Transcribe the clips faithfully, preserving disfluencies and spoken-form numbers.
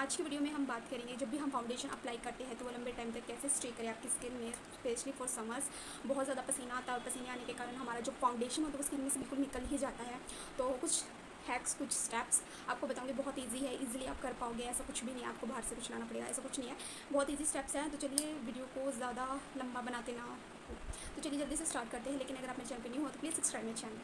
आज की वीडियो में हम बात करेंगे जब भी हम फाउंडेशन अप्लाई करते हैं तो वो लंबे टाइम तक कैसे स्टे करें आपकी स्किन में, स्पेशली फॉर समर्स। बहुत ज़्यादा पसीना आता है और पसीने आने के कारण हमारा जो फाउंडेशन होता है वो स्किन में से बिल्कुल निकल ही जाता है। तो कुछ हैक्स, कुछ स्टेप्स आपको बताऊंगी, बहुत इजी है, इजीली आप कर पाओगे। ऐसा कुछ भी नहीं है आपको बाहर से कुछ लाना पड़ेगा, ऐसा कुछ नहीं है, बहुत इजी स्टेप्स हैं। तो चलिए वीडियो को ज़्यादा लंबा बनाते ना हो, तो चलिए जल्दी से स्टार्ट करते हैं। लेकिन अगर आप मेरे चैनल पर न्यू हो तो प्लीज़ सब्सक्राइब मेरे चैनल।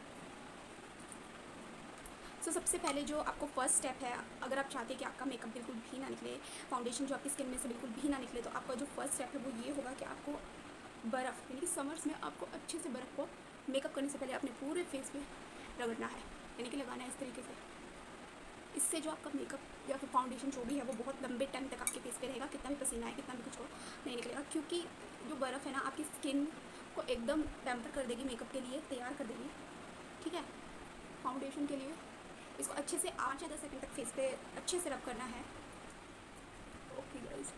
सो so, सबसे पहले जो आपको फर्स्ट स्टेप है, अगर आप चाहते हैं कि आपका मेकअप बिल्कुल भी ना निकले, फाउंडेशन जो आपकी स्किन में से बिल्कुल भी ना निकले, तो आपका जो फर्स्ट स्टेप है वो ये होगा कि आपको बर्फ़, यानी कि समर्स में आपको अच्छे से बर्फ़ को मेकअप करने से पहले अपने पूरे फेस पे रगड़ना है, यानी कि लगाना है इस तरीके से। इससे जो आपका मेकअप या फिर फाउंडेशन जो भी है वो बहुत लंबे टाइम तक आपके फेस पे रहेगा, कितना भी पसीना है, कितना भी कुछ हो, नहीं निकलेगा। क्योंकि जो बर्फ़ है ना आपकी स्किन को एकदम पैम्पर कर देगी, मेकअप के लिए तैयार कर देगी, ठीक है, फाउंडेशन के लिए। इसको अच्छे से आठ या दस सेकंड तक फेस पे अच्छे से रब करना है। ओके गाइस,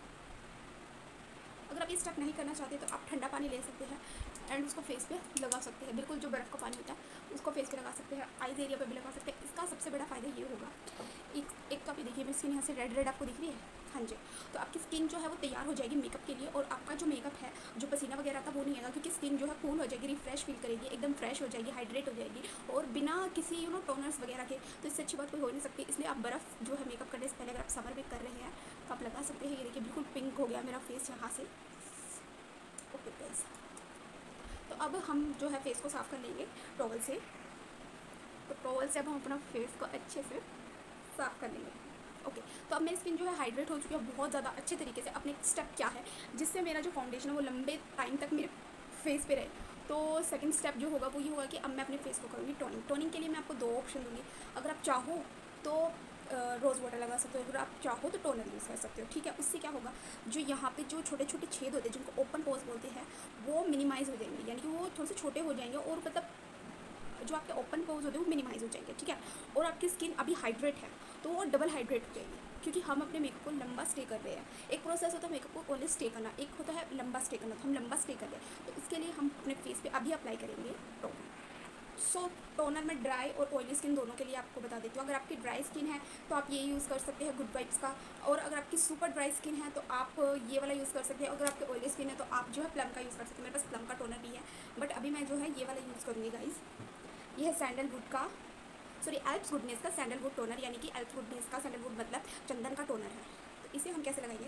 अगर आप ये स्टेप नहीं करना चाहते तो आप ठंडा पानी ले सकते हैं एंड उसको फेस पे लगा सकते हैं। बिल्कुल जो बर्फ़ का पानी होता है उसको फेस पे लगा सकते हैं, आईज एरिया पे भी लगा सकते हैं। इसका सबसे बड़ा फ़ायदा ये होगा, एक एक तो आप ये देखिए मेरी स्किन यहाँ से रेड रेड आपको दिख रही है, हाँ जी, तो आपकी स्किन जो है वो तैयार हो जाएगी मेकअप के लिए। और आपका जो मेकअप है, जो पसीना वगैरह था वो नहीं आएगा, क्योंकि स्किन जो है कूल हो जाएगी, रिफ्रेश फील करेगी, एकदम फ्रेश हो जाएगी, हाइड्रेट हो जाएगी, और बिना किसी यू नो टोनर्स वगैरह के। तो इससे अच्छी बात कोई हो नहीं सकती। इसलिए आप बर्फ़ जो है मेकअप करने से पहले अगर आप समर में कर रहे हैं तो आप लगा सकते हैं। ये देखिए बिल्कुल पिंक हो गया मेरा फेस यहाँ से। ओके गाइस, तो अब हम जो है फेस को साफ़ कर लेंगे टॉवल से। तो टॉवल से अब हम अपना फेस को अच्छे से साफ़ कर लेंगे। ओके okay, तो अब मेरी स्किन जो है हाइड्रेट हो चुकी है बहुत ज़्यादा अच्छे तरीके से। अपने स्टेप क्या है जिससे मेरा जो फाउंडेशन है वो लंबे टाइम तक मेरे फेस पे रहे। तो सेकंड स्टेप जो होगा वो ये होगा कि अब मैं अपने फेस को करूँगी टोनिंग। टोनिंग के लिए मैं आपको दो ऑप्शन दूँगी। अगर आप चाहो तो रोज़ वाटर लगा सकते हो, अगर आप चाहो तो टोनर यूज़ कर सकते हो, ठीक है। उससे क्या होगा, जो यहाँ पे जो छोटे छोटे छेद होते हैं जिनको ओपन पोर्स बोलते हैं वो मिनिमाइज़ हो जाएंगे, यानी कि वो थोड़े से छोटे हो जाएंगे, और मतलब जो आपके ओपन पोर्स होते हैं वो मिनिमाइज हो जाएंगे, ठीक है। और आपकी स्किन अभी हाइड्रेट है तो वो डबल हाइड्रेट हो जाएगी, क्योंकि हम अपने मेकअप को लंबा स्टे कर रहे हैं। एक प्रोसेस होता है मेकअप को ओनली स्टे करना, एक होता है लंबा स्टे करना। तो हम लंबा स्टे कर रहे हैं, तो इसके लिए हम अपने फेस पे अभी अप्लाई करेंगे टोनर। सो so, टोनर में ड्राई और ऑयली स्किन दोनों के लिए आपको बता देती हूँ। अगर आपकी ड्राई स्किन है तो आप ये यूज़ कर सकते हैं गुड वाइब्स का, और अगर आपकी सुपर ड्राई स्किन है तो आप ये वाला यूज़ कर सकते हैं। अगर आपकी ऑयली स्किन है तो आप जो है प्लम का यूज़ कर सकते हैं। मेरे पास प्लम का टोनर भी है, बट अभी मैं जो है ये वाला यूज़ करूँगी गाइज। ये है सैंडलवुड का, सॉरी एल्प्स गुडनेस का सैंडलवुड टोनर, यानी कि एल्प्स गुडनेस का सैंडलवुड मतलब चंदन का टोनर है। तो इसे हम कैसे लगाएंगे,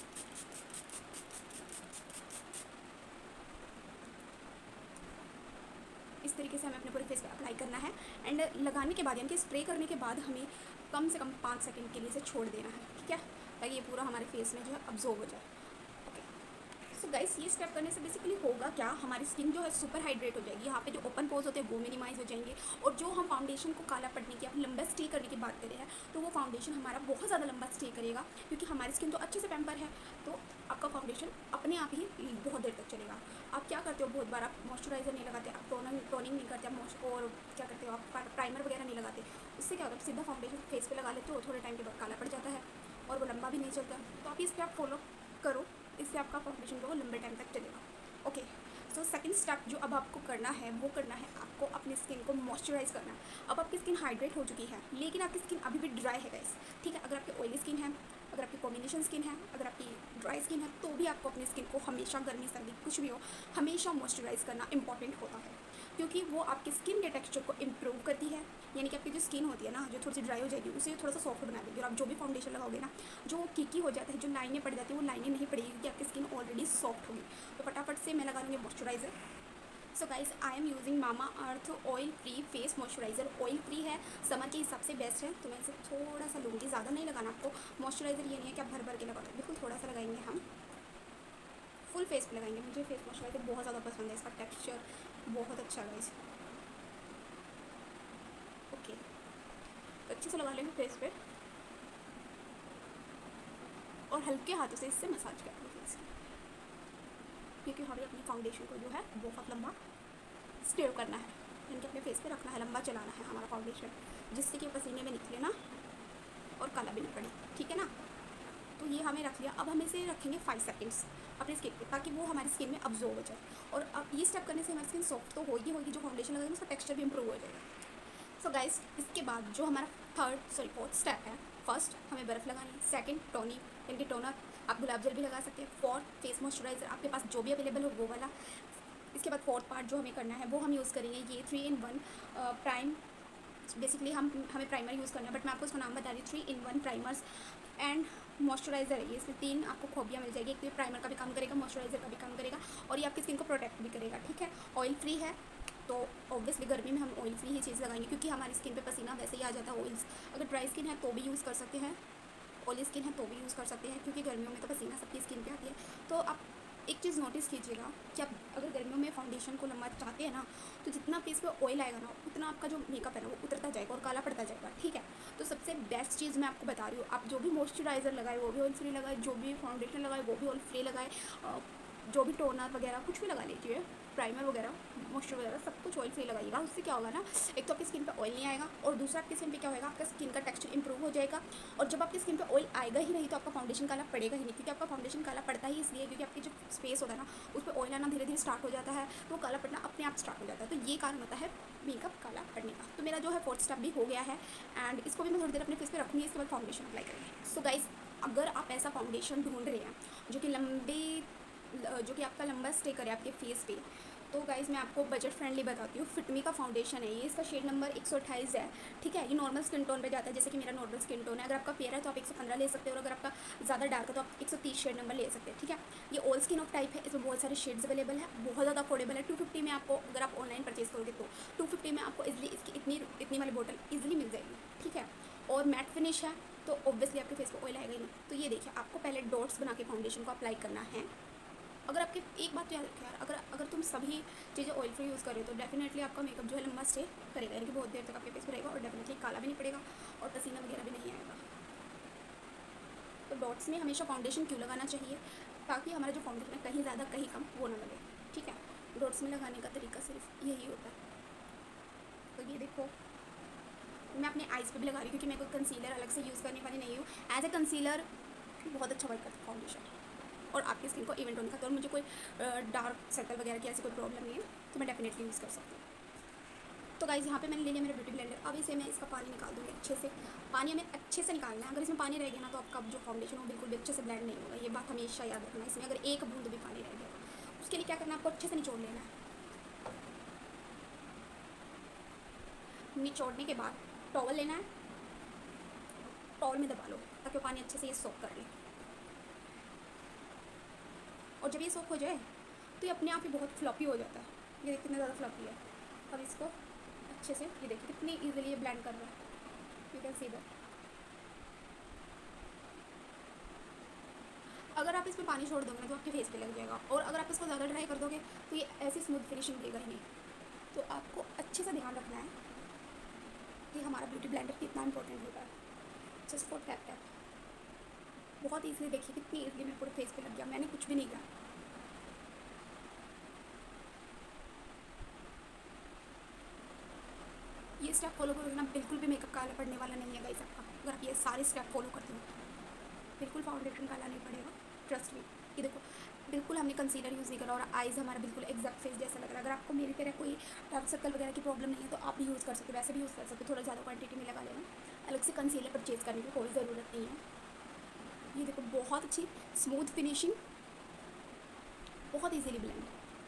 इस तरीके से हमें अपने पूरे फेस पे अप्लाई करना है। एंड लगाने के बाद यानी कि स्प्रे करने के बाद हमें कम से कम पाँच सेकंड के लिए इसे छोड़ देना है, ठीक है, ताकि ये पूरा हमारे फेस में जो है अब्जॉर्ब हो जाए। सो गाइस, ये स्टेप करने से बेसिकली होगा क्या, हमारी स्किन जो है सुपर हाइड्रेट हो जाएगी। यहाँ पे जो ओपन पोर्स होते हैं वो मिनिमाइज हो जाएंगे, और जो हम फाउंडेशन को काला पड़ने की, अपने लंबा स्टे करने की बात करें हैं, तो वो फाउंडेशन हमारा बहुत ज़्यादा लंबा स्टे करेगा, क्योंकि हमारी स्किन तो अच्छे से पैम्पर है। तो आपका फाउंडेशन अपने आप ही बहुत देर तक चलेगा। आप क्या करते हो, बहुत बार आप मॉइस्चराइज़र नहीं लगाते, आप टोनर टोनिंग नहीं करते, आप और क्या करते हो, आप प्राइमर वगैरह नहीं लगाते। उससे क्या होता है, सीधा फाउंडेशन फेस पे लगा लेते हो, थोड़े टाइम के बाद काला पड़ जाता है और वो लंबा भी नहीं चलता। तो आप इस पर आप फॉलो करो, इससे आपका फाउंडेशन जो है लंबे टाइम तक चलेगा। ओके, सो सेकंड स्टेप जो अब आपको करना है वो करना है आपको अपनी स्किन को मॉइस्चराइज़ करना है। अब आपकी स्किन हाइड्रेट हो चुकी है, लेकिन आपकी स्किन अभी भी ड्राई है गाइस, ठीक है। अगर आपकी ऑयली स्किन है, अगर आपकी कॉम्बिनेशन स्किन है, अगर आपकी ड्राई स्किन है, तो भी आपको अपनी स्किन को हमेशा, गर्मी सर्दी कुछ भी हो, हमेशा मॉइस्चराइज़ करना इंपॉर्टेंट होता है, क्योंकि वो आपकी स्किन के टेक्सचर को इम्प्रूव करती है। यानी कि आपकी जो स्किन होती है ना, जो थोड़ी सी ड्राई हो जाएगी, उसे थोड़ा सा सॉफ्ट बना देगी। और आप जो भी फाउंडेशन लगाओगे ना, जो कीकी हो जाता है, जो लाइनें पड़ जाती है, वो लाइनें नहीं पड़ेगी, क्योंकि आपकी स्किन ऑलरेडी सॉफ्ट होगी। तो फटाफट से मैं लगा लूँगी moisturiser. So guys, I am using Mamaearth oil free face moisturiser. Oil free है, समर के हिसाब से बेस्ट है, तो मैं इसे थोड़ा सा लूँगी, ज़्यादा नहीं लगाना आपको। मॉइस्चराइज़र ये नहीं है कि आप भर भर के लगा दो, बिल्कुल थोड़ा सा लगाएंगे, हम फुल फेस पे लगाएंगे। मुझे फेस मॉइस्चराइज़र बहुत ज़्यादा पसंद है, इसका टेक्स्चर बहुत अच्छा है गाइस। ओके, तो अच्छे से लगा लेंगे फेस पे, और हल्के हाथों से इससे मसाज कर लेंगे फेस, क्योंकि हमें अपनी फाउंडेशन को जो है बहुत लंबा स्टे करना है, यानी कि अपने फेस पे रखना है, लंबा चलाना है हमारा फाउंडेशन, जिससे कि पसीने में निकले ना और काला भी नहीं पड़े, ठीक है ना। तो ये हमें रख लिया। अब हम इसे रखेंगे फाइव सेकंड्स अपनी स्किन पे, ताकि वो हमारी स्किन में अब्जॉर्ब हो जाए। और अब ये स्टेप करने से हमारी स्किन सॉफ्ट तो होगी होगी जो फाउंडेशन लगाएंगे उसका टेक्स्चर भी इंप्रूव हो जाएगा। सो गाइस, इसके बाद जो हमारा थर्ड सॉरी फोर्थ स्टेप है फर्स्ट हमें बर्फ़ लगानी है, सेकंड टोनिंग यानी कि टोनर, आप गुलाब जल भी लगा सकते हैं, फोर्थ फेस मॉइस्चराइज़र आपके पास जो भी अवेलेबल हो वो वाला। इसके बाद फोर्थ पार्ट जो हमें करना है वो हम यूज़ करेंगे ये three in one prime. Basically हम हमें प्राइमर यूज़ करना है, बट मैं आपको उसका नाम बता रही हूँ, three in one primers and moisturiser है ये। इसमें तीन आपको खूबियाँ मिल जाएगी, एक तो ये प्राइमर का भी काम करेगा, मॉइस्चराइज़र का भी काम करेगा और ये आपकी स्किन को प्रोटेक्ट भी करेगा, ठीक है। ऑयल फ्री है, तो ऑब्वियसली गर्मी में हम ऑयल फ्री ही चीज़ लगाएंगे क्योंकि हमारी स्किन पे पसीना वैसे ही आ जाता है ऑयल्स। अगर ड्राई स्किन है तो भी यूज़ कर सकते हैं, ऑयली स्किन है तो भी यूज़ कर सकते हैं, क्योंकि गर्मियों में तो पसीना सबकी स्किन पे आती है। तो आप एक चीज़ नोटिस कीजिएगा कि आप अगर गर्मियों में फाउंडेशन को लंबा चाहते हैं ना, तो जितना फेस पे ऑयल आएगा ना उतना आपका जो मेकअप है ना वो उतरता जाएगा और काला पड़ता जाएगा, ठीक है। तो सबसे बेस्ट चीज़ मैं आपको बता रही हूँ, आप जो भी मॉइस्चराइज़र लगाए वो भी ऑयल फ्री लगाए, जो भी फाउंडेशन लगाए वो भी ऑयल फ्री लगाए, जो भी टोनर वगैरह कुछ भी लगा लीजिए, प्राइमर वगैरह मॉइस्चर वगैरह सब कुछ ऑयल फ्री लगाइएगा। उससे क्या होगा ना, एक तो आपकी स्किन पे ऑयल नहीं आएगा और दूसरा आपकी स्किन पे क्या होगा, आपका स्किन का टेक्सचर इंप्रूव हो जाएगा। और जब आपकी स्किन पे ऑयल आएगा ही नहीं तो आपका फाउंडेशन काला पड़ेगा ही नहीं, क्योंकि आपका फाउंडेशन काला पड़ता ही इसलिए क्योंकि आपकी जो स्पेस होता है ना उस पर ऑयल आना धीरे धीरे स्टार्ट हो जाता है, तो काला पड़ना अपने आप स्टार्ट हो जाता है। तो ये कारण होता है मेकअप काला पड़ने का। तो मेरा जो है फोर्थ स्टेप भी हो गया है एंड इसको भी मैं थोड़ी देर अपने फेस पे रखूँगी, इसके बाद फाउंडेशन अप्लाई करेंगे। सो गाइस, अगर आप ऐसा फाउंडेशन ढूंढ रहे हैं जो कि लंबे जो कि आपका लंबा स्टे करे आपके फेस पे, तो गाइज़ मैं आपको बजट फ्रेंडली बताती हूँ। फिटमी का फाउंडेशन है ये, इसका शेड नंबर एक सौ अट्ठाईस है, ठीक है। ये नॉर्मल स्किन टोन पे जाता है, जैसे कि मेरा नॉर्मल स्किन टोन है। अगर आपका फेयर है तो आप एक सौ पंद्रह ले सकते हो और अगर आपका ज़्यादा डार्क है तो आप एक सौ तीस शेड नंबर ले सकते हैं, ठीक है। ये ऑल स्किन ऑफ टाइप है, इसमें बहुत सारे शेड्स अवेलेबल है, बहुत ज़्यादा अफोर्डेबल है। टू फिफ्टी में आपको, अगर आप ऑनलाइन परचेज करोगे तो टू फिफ्टी में आपको इजली इसकी इतनी इतनी वाली बोतल ईजिली मिल जाएगी, ठीक है। और मैट फिनिश है, तो ऑब्वियसली आपके फेस पर ऑयल आएगा ही नहीं। तो ये देखिए, आपको पहले डॉट्स बना के फाउंडेशन को अप्लाई करना है। अगर आपके एक बात तो याद रखिए यार, अगर अगर तुम सभी चीज़ें ऑयल फ्री यूज़ करें तो डेफिनेटली आपका मेकअप जो है लंबा स्टे करेगा, यानी कि बहुत देर तक आपके फेस पे रहेगा और डेफिनेटली काला भी नहीं पड़ेगा और पसीना वगैरह भी नहीं आएगा। तो डॉट्स में हमेशा फाउंडेशन क्यों लगाना चाहिए, ताकि हमारा जो फाउंडेशन है कहीं ज़्यादा कहीं कम वो ना लगे, ठीक है। डॉट्स में लगाने का तरीका सिर्फ यही होता है। तो ये देखो, मैं अपने आइज़ पे भी लगा रही हूँ क्योंकि मैं कोई कंसीलर अलग से यूज़ करने वाली नहीं हूँ। एज ए कंसीलर बहुत अच्छा वर्क करता है फाउंडेशन और आपकी स्किन को इवन टोन करता है। और मुझे कोई डार्क सर्कल वगैरह की ऐसी कोई प्रॉब्लम नहीं है, तो मैं डेफिनेटली यूज़ कर सकती हूँ। तो गाइज़ यहाँ पे मैंने ले लिया मेरा ब्यूटी ब्लेंडर। अब इसे मैं इसका पानी निकाल दूँगी अच्छे से। पानी हमें अच्छे से निकालना है, अगर इसमें पानी रह गया ना तो आपका जो फाउंडेशन हो बिल्कुल भी अच्छे से ब्लेंड नहीं होगा। ये बात हमेशा याद रखना, इसमें अगर एक बूंद भी पानी रह गया उसके लिए क्या करना है, आपको अच्छे से निचोड़ लेना है। निचोड़ने के बाद टॉवल लेना है, टॉवल में दबा लो ताकि वो पानी अच्छे से ये सोक कर ले। और जब ये सोक हो जाए तो ये अपने आप ही बहुत फ्लॉपी हो जाता है। ये देखिए कितना ज़्यादा फ्लॉपी है। अब इसको अच्छे से, ये देखिए कितनी इजीली ये ब्लेंड कर रहा है, यू कैन सी दैट। अगर आप इसमें पानी छोड़ दोगे तो आपके फेस पे लग जाएगा, और अगर आप इसको ज़्यादा ड्राई कर दोगे तो ये ऐसी स्मूथ फिनिशिंग देगा ही नहीं। तो आपको अच्छे से ध्यान रखना है कि हमारा ब्यूटी ब्लेंडर कितना इंपॉर्टेंट होता है। जस्ट फॉर टैप टैप, बहुत ईजिली, देखिए कितनी ईजिली मेरे पूरे फेस पे लग गया, मैंने कुछ भी नहीं किया। ये स्टेप फॉलो करोगे ना, बिल्कुल भी मेकअप काला पड़ने वाला नहीं है गाइस आपका। अगर आप ये सारे स्टेप फॉलो करते हो बिल्कुल फाउंडेशन काला नहीं पड़ेगा, ट्रस्ट मी। ये देखो, बिल्कुल हमने कंसीलर यूज़ नहीं करा और आइज़ हमारा बिल्कुल एग्जैक्ट फेस जैसा लग रहा है। अगर आपको मेरी तरह कोई डार्क सर्कल वगैरह की प्रॉब्लम नहीं है तो आप भी यूज़ कर सकते हो, वैसे भी यूज़ कर सकते हो, थोड़ा ज़्यादा क्वांटिटी में लगा लेना। अलग से कंसीलर परचेज़ करने की कोई ज़रूरत नहीं है। ये देखो, बहुत अच्छी स्मूथ फिनिशिंग, बहुत ईजीली ब्लेंड,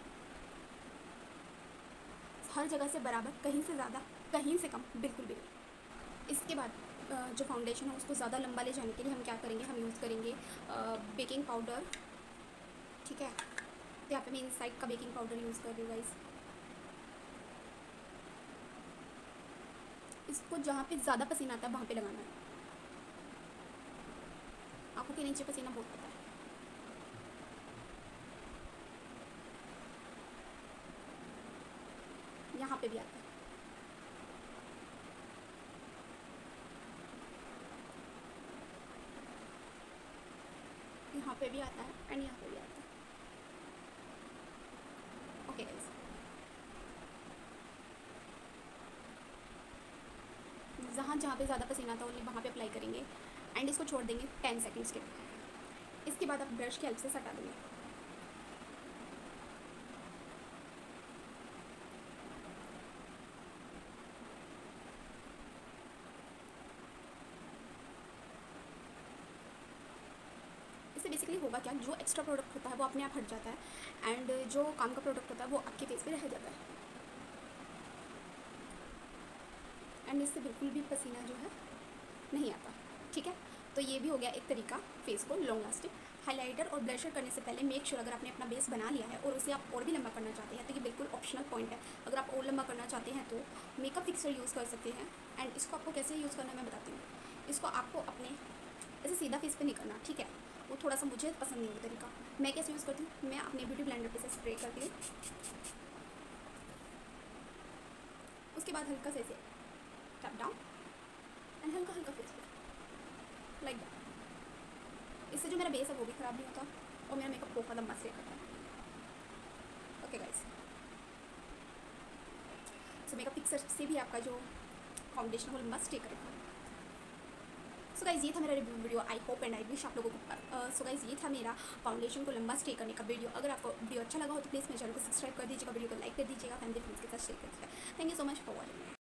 हर जगह से बराबर, कहीं से ज़्यादा कहीं से कम बिल्कुल भी नहीं। इसके बाद जो फाउंडेशन है उसको ज़्यादा लंबा ले जाने के लिए हम क्या करेंगे, हम यूज़ करेंगे बेकिंग पाउडर, ठीक है। तो यहाँ पे मैं इनसाइड का बेकिंग पाउडर यूज़ कर रही हूँ गाइस। इसको जहाँ पे ज़्यादा पसीना आता है वहाँ पे लगाना है, आंखों के नीचे पसीना बहुत आता है। यहाँ पे भी आता है, यहाँ पे भी आता है एंड यहाँ पे भी आता है। ओके गाइस, जहाँ जहाँ पे ज़्यादा पसीना आता है ओनली वहाँ पे अप्लाई करेंगे एंड इसको छोड़ देंगे टेन सेकेंड्स के लिए। इसके बाद आप ब्रश की हेल्प से सटा देंगे। इससे बेसिकली होगा क्या, जो एक्स्ट्रा प्रोडक्ट होता है वो अपने आप हट जाता है एंड जो काम का प्रोडक्ट होता है वो आपके फेस पे रह जाता है एंड इससे बिल्कुल भी पसीना जो है नहीं आता। ठीक है, तो ये भी हो गया एक तरीका फेस को लॉन्ग लास्टिंग। हाइलाइटर और ब्लशर करने से पहले मेक श्योर अगर आपने अपना बेस बना लिया है और उसे आप और भी लंबा करना चाहते हैं तो ये बिल्कुल ऑप्शनल पॉइंट है। अगर आप और लंबा करना चाहते हैं तो मेकअप फिक्सर यूज़ कर सकते हैं एंड इसको आपको कैसे यूज़ करना है मैं बताती हूँ। इसको आपको अपने ऐसे सीधा फेस पे नहीं करना, ठीक है, वो थोड़ा सा मुझे पसंद नहीं है तरीका। मैं कैसे यूज़ करती हूँ, मैं अपने ब्यूटी ब्लेंडर पे से स्प्रे करती हूँ, उसके बाद हल्का से ऐसे टैप डाउन एंड हल्का हल्का फेस पे लाइक दैट। इससे जो मेरा बेस है वो भी ख़राब नहीं होता और मेरा मेकअप बहुत लंबा स्टे करता है। Okay guys, so makeup fixer से भी आपका जो फाउंडेशन वो लंबा स्टे करेगा। सो गाइस ये था मेरा review video. I hope and I wish आप लोगों को सो गाइस ये था मेरा फाउंडेशन को लंबा स्टे करने का वीडियो। अगर आपको वीडियो अच्छा लगा हो तो प्लीज़ मेरे चैनल को सब्सक्राइब कर दीजिएगा, वीडियो को लाइक कर दीजिएगा, फैमिली फ्रेंड्स के साथ शेयर कर दीजिएगा। Thank you so much for watching.